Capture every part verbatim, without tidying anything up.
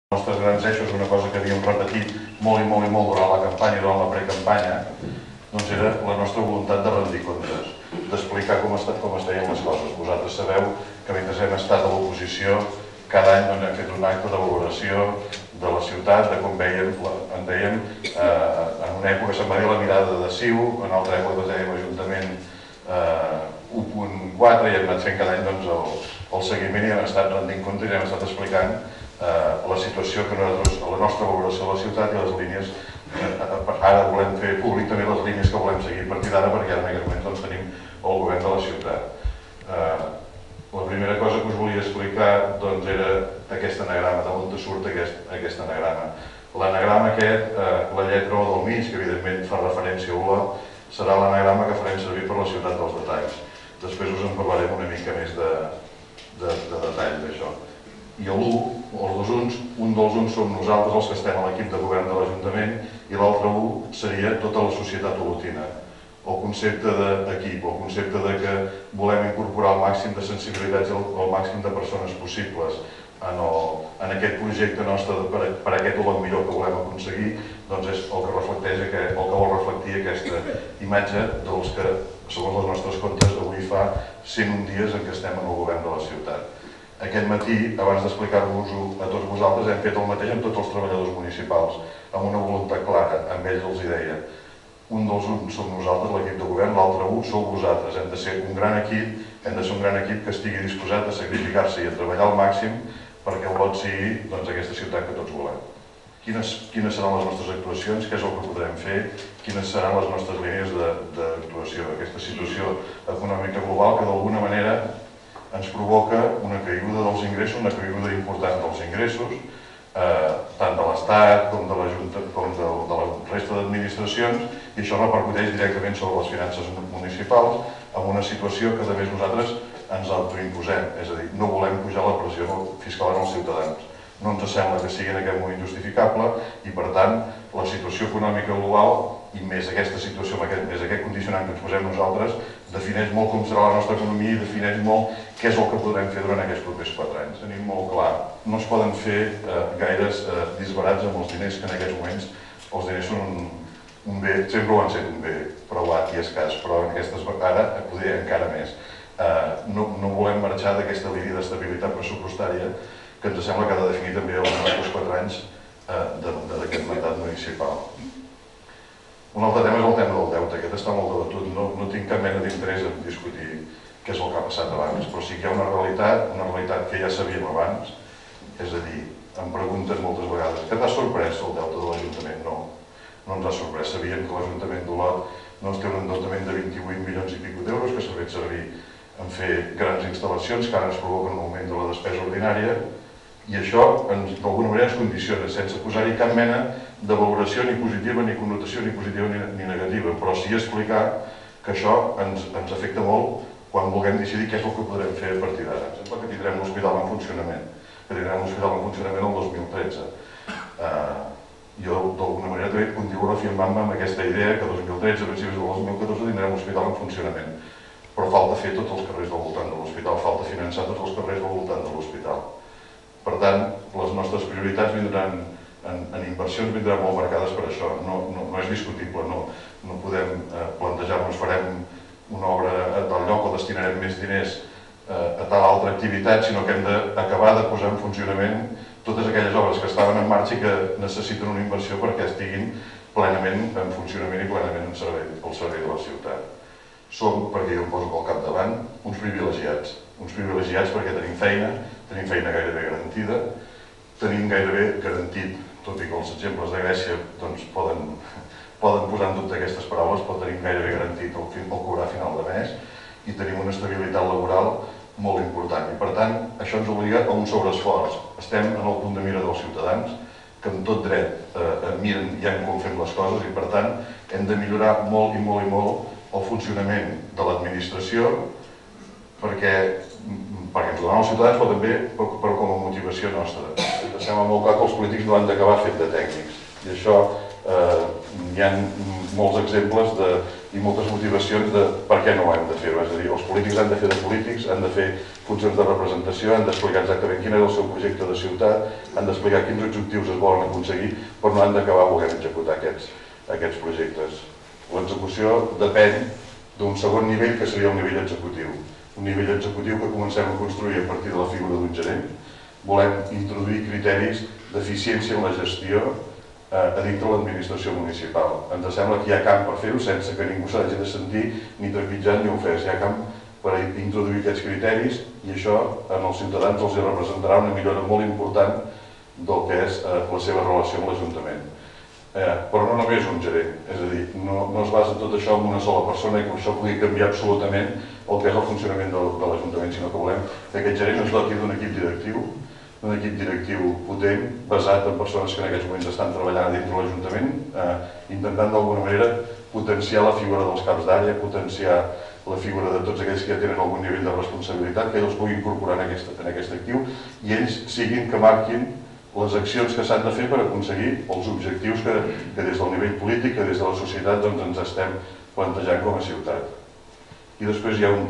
Els nostres grans eixos, una cosa que havíem repetit molt i molt i molt durant la campanya i durant la precampanya, doncs era la nostra voluntat de rendir comptes, d'explicar com es feien les coses. Vosaltres sabeu que mentre hem estat a l'oposició, cada any hem fet un acte de valoració de la ciutat, de com veiem, en dèiem, en una època se'n va dir la mirada de C I U, en altra època dèiem Ajuntament u punt quatre i hem anat fent cada any el seguiment i hem estat rendint comptes i hem estat explicant la situació que nosaltres, la nostra valoració de la ciutat i les línies, ara volem fer públic també les línies que volem seguir a partir d'ara perquè ara en aquest moment tenim el govern de la ciutat. La primera cosa que us volia explicar era aquest anagrama, d'on surt aquest anagrama. L'anagrama aquest, la lletra O del mig, que evidentment fa referència a Olot, serà l'anagrama que farem servir per la ciutat dels detalls. Després us en parlarem una mica més de detall d'això. I l'u, els dos uns, un dels uns som nosaltres els que estem a l'equip de govern de l'Ajuntament i l'altre u seria tota la societat olotina. El concepte d'equip, el concepte que volem incorporar el màxim de sensibilitats i el màxim de persones possibles en aquest projecte nostre per aquest Olot millor que volem aconseguir, doncs és el que reflecteix, el que vol reflectir aquesta imatge dels que, segons els nostres comptes, avui fa cent un dies en què estem en el govern de la ciutat. Aquest matí, abans d'explicar-vos-ho a tots vosaltres, hem fet el mateix amb tots els treballadors municipals, amb una voluntat clara, amb ells els hi deia. Un dels uns som nosaltres, l'equip de govern, l'altre un sou vosaltres. Hem de ser un gran equip, hem de ser un gran equip que estigui disposat a sacrificar-se i a treballar al màxim perquè Olot sigui aquesta ciutat que tots volem. Quines seran les nostres actuacions, què és el que podrem fer, quines seran les nostres línies d'actuació. Aquesta situació econòmica global que d'alguna manera ens provoca una caiguda dels ingressos, una caiguda important dels ingressos, tant de l'Estat com de la resta d'administracions, i això repercuteix directament sobre les finances municipals amb una situació que a més nosaltres ens autoimposem, és a dir, no volem pujar la pressió fiscal als ciutadans. No ens sembla que sigui en aquest moment justificable i, per tant, la situació econòmica global i més aquesta situació, més aquest condicionant que ens posem nosaltres, defineix molt com serà la nostra economia i defineix molt què és el que podrem fer durant aquests propers quatre anys. Tenim molt clar, no es poden fer gaires disbarats amb els diners, que en aquests moments els diners són un bé, sempre ho han set un bé preuat i escàs, però ara poder encara més. No volem marxar d'aquesta línia d'estabilitat pressupostària que ens sembla que ha de definir també els nostres quatre anys d'aquest mandat municipal. Un altre tema és el tema del deute, aquest està molt debatut, no tinc cap mena d'interès en discutir què és el que ha passat abans, però sí que hi ha una realitat, una realitat que ja sabíem abans, és a dir, em pregunten moltes vegades, què t'ha sorprès el deute de l'Ajuntament? No, no ens ha sorprès, sabíem que l'Ajuntament d'Olot té un endeutament de vint-i-vuit milions i pico d'euros que s'ha fet servir en fer grans instal·lacions que ara ens provoquen un augment de la despesa ordinària i això d'alguna manera ens condiciona sense posar-hi cap mena de valoració ni positiva, ni connotació, ni positiva ni negativa, però sí explicar que això ens afecta molt quan vulguem decidir què és el que podrem fer a partir d'ara. Em sembla que tindrem l'hospital en funcionament, que tindrem l'hospital en funcionament el dos mil tretze. Jo d'alguna manera també continuo reafirmant-me amb aquesta idea que el dos mil tretze, a principis del dos mil catorze, tindrem l'hospital en funcionament. Però falta fer tots els carrers del voltant de l'hospital, falta finançar tots els carrers del voltant de l'hospital. Per tant, les nostres prioritats vindran, en inversions vindran molt marcades per això, no és discutible, no podem plantejar-nos farem una obra a tal lloc o destinarem més diners a tal altra activitat, sinó que hem d'acabar de posar en funcionament totes aquelles obres que estaven en marxa i que necessiten una inversió perquè estiguin plenament en funcionament i plenament al servei de la ciutat. Som, perquè jo em poso pel capdavant, uns privilegiats. Uns privilegiats perquè tenim feina, tenim feina gairebé garantida, tenim gairebé garantit, tot i que els exemples de Grècia poden posar en dubte aquestes paraules, però tenim gairebé garantit el cobrar a final de mes i tenim una estabilitat laboral molt important. I per tant, això ens obliga a un sobreesforç. Estem en el punt de mira dels ciutadans, que amb tot dret miren ja com fem les coses i per tant hem de millorar molt i molt i molt el funcionament de l'administració perquè ens ho donen els ciutadans però també com a motivació nostra. Ens sembla molt clar que els polítics no han d'acabar fent de tècnics, I això hi ha molts exemples i moltes motivacions de per què no ho hem de fer. És a dir, els polítics han de fer de polítics, han de fer funcions de representació, han d'explicar exactament quin és el seu projecte de ciutat, han d'explicar quins objectius es volen aconseguir, però no han d'acabar volent executar aquests projectes. L'execució depèn d'un segon nivell, que seria el nivell executiu. Un nivell executiu que comencem a construir a partir de la figura d'un gerent. Volem introduir criteris d'eficiència en la gestió a dintre l'administració municipal. Ens sembla que hi ha camp per fer-ho sense que ningú s'hagi de sentir ni trepitjat ni ofès. Hi ha camp per introduir aquests criteris i això als ciutadans els representarà una millora molt important del que és la seva relació amb l'Ajuntament. Però no només un gerent, és a dir, no es basa tot això en una sola persona i que això pugui canviar absolutament el que és el funcionament de l'Ajuntament, sinó que volem que aquest gerent es doti d'un equip directiu, d'un equip directiu potent, basat en persones que en aquests moments estan treballant dintre de l'Ajuntament, intentant d'alguna manera potenciar la figura dels caps d'àrea, potenciar la figura de tots aquells que ja tenen algun nivell de responsabilitat, que ells puguin incorporar en aquest actiu i ells siguin que marquin les accions que s'han de fer per aconseguir els objectius que des del nivell polític, que des de la societat ens estem plantejant com a ciutat. I després hi ha un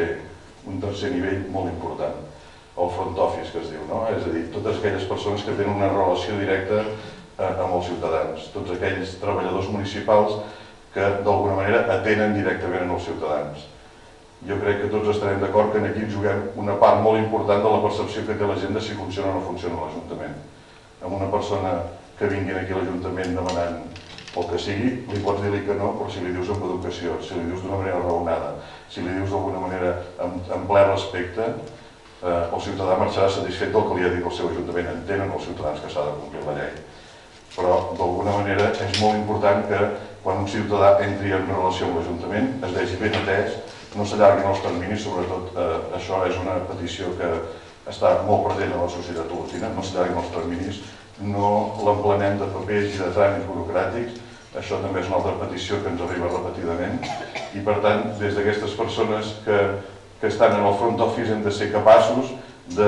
tercer nivell molt important, el front office, que es diu, és a dir, totes aquelles persones que tenen una relació directa amb els ciutadans, tots aquells treballadors municipals que d'alguna manera atenen directament als ciutadans. Jo crec que tots estarem d'acord que aquí juguem una part molt important de la percepció que té la gent de si funciona o no funciona l'Ajuntament. Amb una persona que vingui aquí a l'Ajuntament demanant el que sigui, li pots dir-li que no, però si li dius amb educació, si li dius d'una manera raonada, si li dius d'alguna manera amb ple respecte, el ciutadà marxarà satisfet del que li ha dit el seu Ajuntament. Entenen els ciutadans que s'ha de complir la llei. Però d'alguna manera és molt important que quan un ciutadà entri en relació amb l'Ajuntament es vegi ben atès, no s'allarguin els terminis, sobretot això és una petició que està molt present a la societat olotina, no s'allarguin els terminis, no l'emplenem de papers i de tràmits burocràtics, això també és una altra petició que ens arriba repetidament, i per tant, des d'aquestes persones que estan en el front office hem de ser capaços de,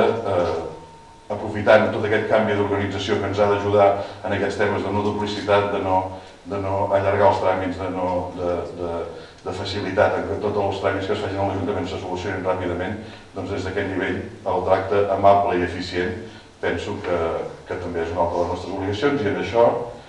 aprofitant tot aquest canvi d'organització que ens ha d'ajudar en aquests temes de no duplicitat, de no allargar els tràmits, de facilitat en que tots els tràmits que es facin a l'Ajuntament se solucionin ràpidament, doncs des d'aquest nivell el tracte amable i eficient penso que també és una altra de les nostres obligacions i en això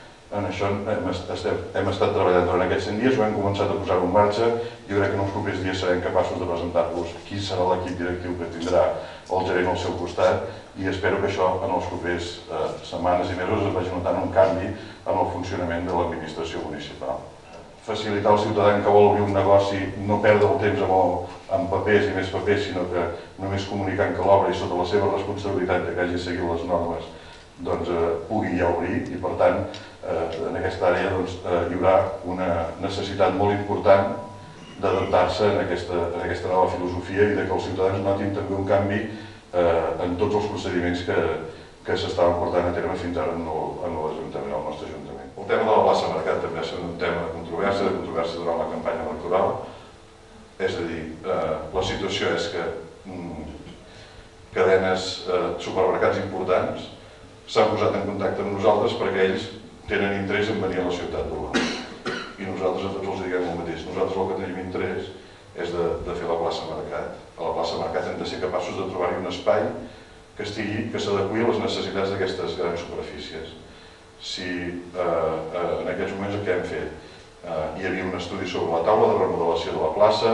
hem estat treballant durant aquests cent dies, ho hem començat a posar en marxa i jo crec que en els propers dies serem capaços de presentar-vos qui serà l'equip directiu que tindrà el gerent al seu costat i espero que això en els propers setmanes i mesos es vagi notant un canvi en el funcionament de l'administració municipal. Facilitar al ciutadà que vol obrir un negoci, no perdre el temps amb papers i més papers, sinó que només comunicant que l'obra i sota la seva responsabilitat que hagi seguit les normes pugui ja obrir i per tant en aquesta àrea hi haurà una necessitat molt important d'adaptar-se en aquesta nova filosofia i que els ciutadans notin també un canvi en tots els procediments que s'estaven portant a terme fins ara en l'Ajuntament, al nostre Ajuntament. El tema de la plaça Mercat també és un tema de controvèrsia, de controvèrsia durant la campanya electoral. És a dir, la situació és que cadenes, supermercats importants s'han posat en contacte amb nosaltres perquè ells tenen interès en venir a la ciutat d'Olot. I nosaltres a tots els diguem el mateix. Nosaltres el que tenim interès és de fer la plaça Mercat. A la plaça Mercat hem de ser capaços de trobar-hi un espai que s'adeqüi a les necessitats d'aquestes grans superfícies. Si en aquests moments què hem fet? Hi havia un estudi sobre la taula de remodelació de la plaça,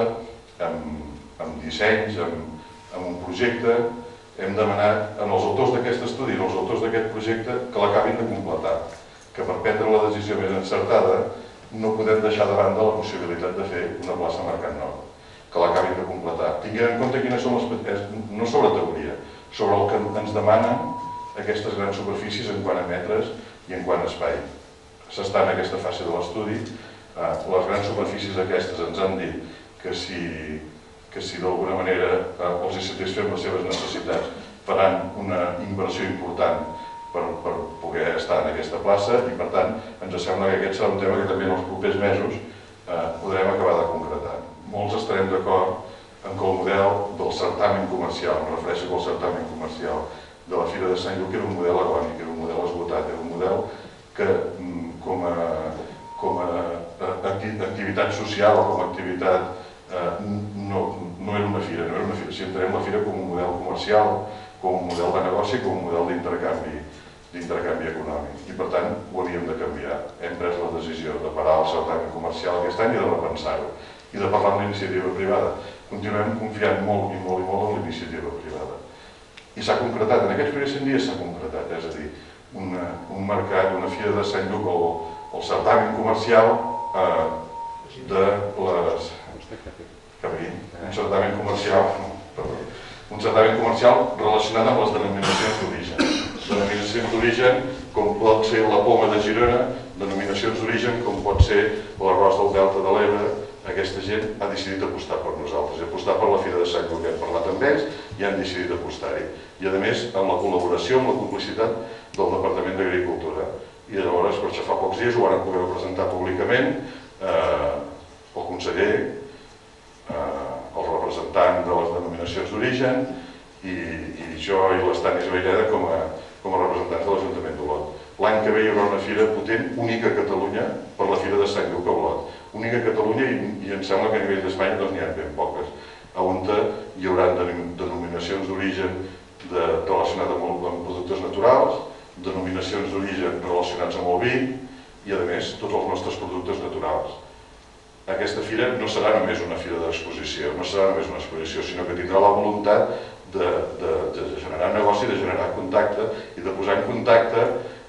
amb dissenys, amb un projecte, hem demanat als autors d'aquest estudi i als autors d'aquest projecte que l'acabin de completar, que per prendre la decisió més encertada no podem deixar de banda la possibilitat de fer una plaça Mercat nova, que l'acabin de completar. Tinguem en compte quines són les... no sobre teoria, sobre el que ens demanen aquestes grans superfícies en quant a metres i en quant a espai. S'està en aquesta fase de l'estudi. Les grans superfícies aquestes ens han dit que si d'alguna manera els hi satisfem les seves necessitats faran una inversió important per poder estar en aquesta plaça i per tant ens sembla que aquest serà un tema que també en els propers mesos podrem acabar de concretar. Molts estarem d'acord en que el model del certamen comercial, em refereixo que el certamen comercial de la Fira de Sant Lluc era un model agònic, era un model esgotat, era un model que social o com a activitat no era una fira, no era una fira. Si entenem la fira com un model comercial, com un model de negoci, com un model d'intercanvi d'intercanvi econòmic. I per tant ho havíem de canviar. Hem pres la decisió de parar el certamen comercial aquest any i de repensar-ho. I de parlar amb la iniciativa privada. Continuem confiant molt i molt i molt en la iniciativa privada. I s'ha concretat, en aquests primers cent dies s'ha concretat, és a dir, un mercat, una fira de Sant Lluc, el certamen comercial de les... un certamen comercial un certamen comercial relacionat amb les denominacions d'origen. Denominacions d'origen com pot ser la poma de Girona, denominacions d'origen com pot ser l'arròs del Delta de l'Ebre. Aquesta gent ha decidit apostar per nosaltres, apostar per la Fira de Sant Lluc, hem parlat amb ells i han decidit apostar-hi. I a més, amb la col·laboració, amb la complicitat del Departament d'Agricultura. I llavors, per això fa pocs dies, ho van poder presentar públicament el conseller, el representant de les denominacions d'origen i jo i l'Estanis Vaireda com a representants de l'Ajuntament d'Olot. L'any que ve hi haurà una fira potent, única a Catalunya, per la Fira de Sant Lluc a Olot. Única a Catalunya i em sembla que a nivell d'Espanya doncs n'hi ha ben poques, on hi haurà denominacions d'origen relacionades amb productes naturals, denominacions d'origen relacionats amb el vi i, a més, tots els nostres productes naturals. Aquesta fira no serà només una fira d'exposició, no serà només una exposició, sinó que tindrà la voluntat de generar negoci, de generar contacte i de posar en contacte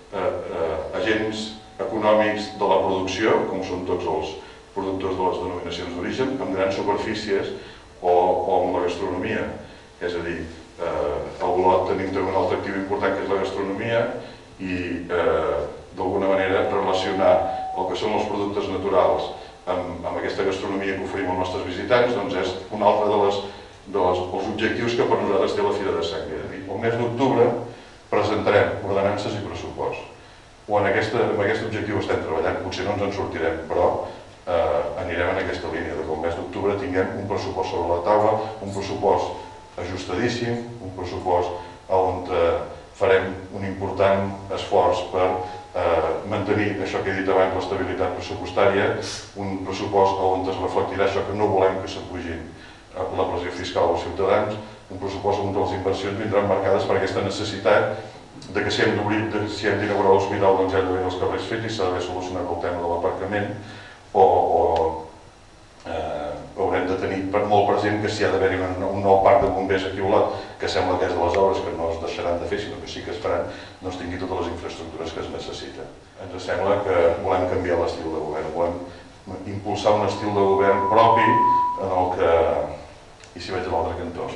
agents econòmics de la producció, com són tots els productors de les denominacions d'origen, amb grans superfícies o amb la gastronomia. És a dir, a Olot tenim un altre actiu important que és la gastronomia i d'alguna manera relacionar el que són els productes naturals amb aquesta gastronomia que oferim als nostres visitants és un altre dels objectius que per nosaltres té la Fira de Sant Lluc. El mes d'octubre presentarem ordenances i pressupost. O en aquest objectiu estem treballant, potser no ens en sortirem, però anirem en aquesta línia, que el mes d'octubre tinguem un pressupost sobre la taula, un pressupost ajustadíssim, un pressupost on farem un important esforç per mantenir això que he dit abans, l'estabilitat pressupostària, un pressupost on es reflectirà això que no volem que s'apugi la pressió fiscal als ciutadans, un pressupost on les inversions vindran marcades per aquesta necessitat que si hem d'inaugurar l'hospital doncs hi ha d'haver els carrers fets i s'ha d'haver solucionat el tema de l'aparcament o haurem de tenir molt present que si ha d'haver-hi un nou parc de bombers aquí a Olot, que sembla que és de les obres que no es deixaran de fer, sinó que sí que es faran, doncs tingui totes les infraestructures que es necessiten. Ens sembla que volem canviar l'estil de govern, volem impulsar un estil de govern propi en el que... I si vaig a l'altre cantó?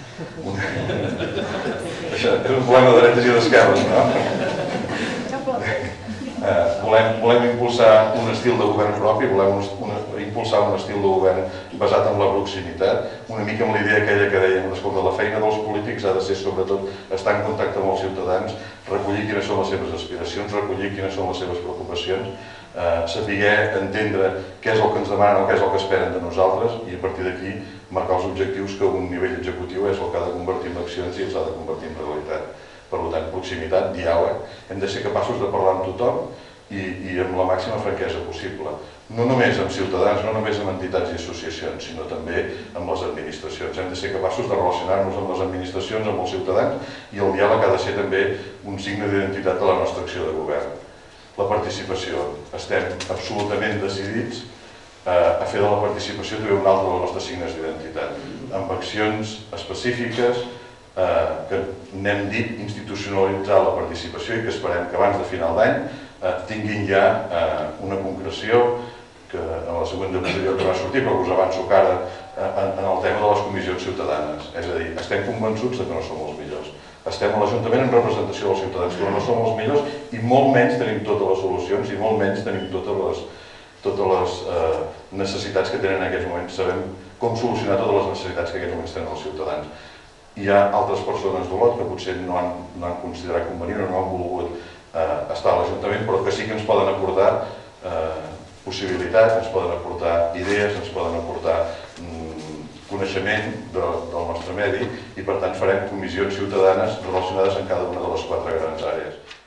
Això és un problema de dretes i d'esquerres, no? Volem impulsar un estil de govern propi, volem impulsar un estil de govern basat en la proximitat, una mica amb la idea aquella que dèiem, escolta, la feina dels polítics ha de ser sobretot estar en contacte amb els ciutadans, recollir quines són les seves aspiracions, recollir quines són les seves preocupacions, saber entendre què és el que ens demanen o què és el que esperen de nosaltres i a partir d'aquí marcar els objectius que un nivell executiu és el que ha de convertir en accions i els ha de convertir en realitat. Per tant, proximitat, diàleg, hem de ser capaços de parlar amb tothom i amb la màxima franquesa possible. No només amb ciutadans, no només amb entitats i associacions, sinó també amb les administracions. Hem de ser capaços de relacionar-nos amb les administracions, amb els ciutadans, i el diàleg ha de ser també un signe d'identitat de la nostra acció de govern. La participació. Estem absolutament decidits a fer de la participació també un altre dels nostres signes d'identitat, amb accions específiques que n'hem dit institucionalitzar la participació i que esperem que abans de final d'any tinguin ja una concreció que en la següent diapositiva que va sortir, però us avanço que ara en el tema de les comissions ciutadanes. És a dir, estem convençuts que no som els millors. Estem a l'Ajuntament en representació dels ciutadans, però no som els millors i molt menys tenim totes les solucions i molt menys tenim totes les necessitats que tenen en aquests moments. Sabem com solucionar totes les necessitats que en aquests moments tenen els ciutadans. Hi ha altres persones d'Olot que potser no han considerat convenient o no han volgut estar a l'Ajuntament, però que sí que ens poden aportar possibilitats, ens poden aportar idees, ens poden aportar coneixement del nostre medi i per tant farem comissions ciutadanes relacionades en cada una de les quatre grans àrees.